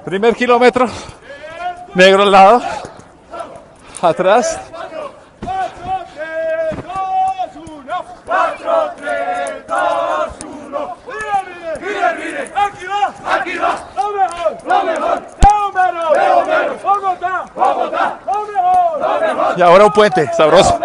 Primer kilómetro. Negro al lado. Atrás. 4, 3, 2, 1. 4, 3, 2, 1. Mire, mire. Aquí va. Aquí va. Lo mejor. Lo mejor. Lo mejor. Bogotá. Bogotá. Lo mejor. Lo mejor. Y ahora un puente sabroso.